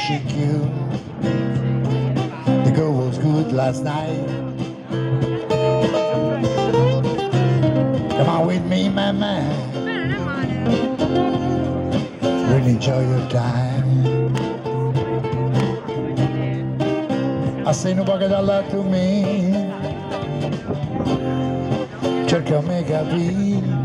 chick you. The girl was good last night. Come on with me, my man. Really enjoy your time. Assegno poche $1 to me. Cerca me capire.